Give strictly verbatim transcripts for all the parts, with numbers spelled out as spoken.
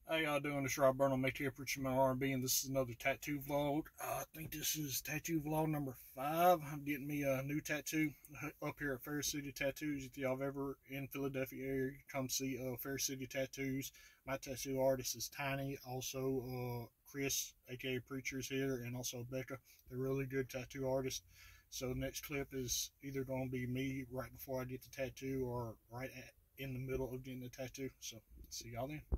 How y'all doing? This is Rob Burnham, Maytail Preacher Man R and B, and this is another tattoo vlog. Uh, I think this is tattoo vlog number five. I'm getting me a new tattoo up here at Fair City Tattoos. If y'all have ever in Philadelphia area, come see uh, Fair City Tattoos. My tattoo artist is Tiny. Also, uh, Chris, aka Preacher, is here, and also Becca. They're really good tattoo artists. So the next clip is either going to be me right before I get the tattoo, or right at, in the middle of getting the tattoo. So see y'all then.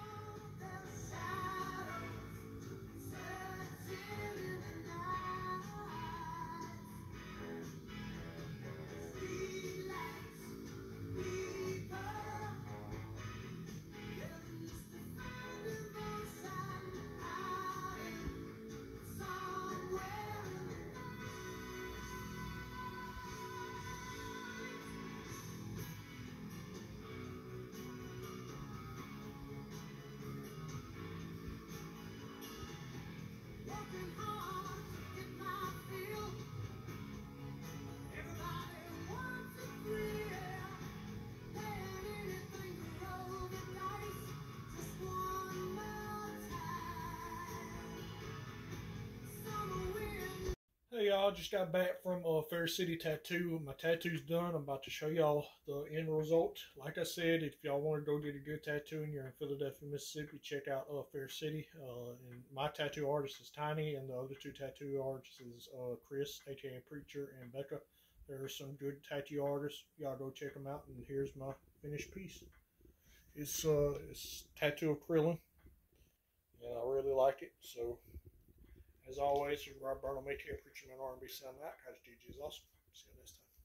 Hey y'all, just got back from uh, Fair City Tattoo. My tattoo's done. I'm about to show y'all the end result. Like I said, if y'all want to go get a good tattoo and you're in Philadelphia, Mississippi, check out uh, Fair City. Uh, and my tattoo artist is Tiny, and the other two tattoo artists is uh, Chris, aka Preacher, and Becca. There are some good tattoo artists. Y'all go check them out. And here's my finished piece. It's uh, it's tattoo acrylic, and I really like it. So. As always, this is Rob Burnham, Maytail Preacher Man R and B, signing out. Cause G G is awesome. See you next time.